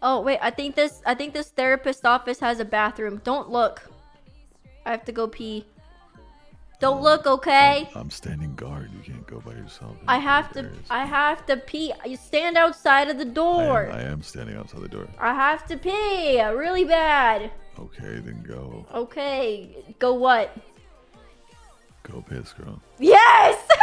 Oh wait, I think this therapist office has a bathroom. Don't look. I have to go pee. Don't look, okay? I'm standing guard. You can't go by yourself. I have to pee. You stand outside of the door. I am standing outside the door. I have to pee really bad. Okay, then go. Okay, go what? Go piss, girl. Yes!